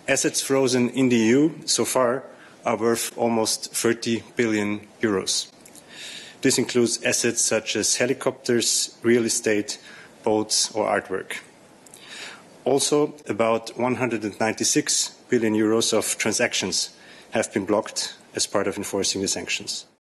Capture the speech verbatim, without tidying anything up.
Assets frozen in the E U so far are worth almost thirty billion euros. This includes assets such as helicopters, real estate, boats or artwork. Also, about one hundred ninety-six billion euros of transactions have been blocked as part of enforcing the sanctions.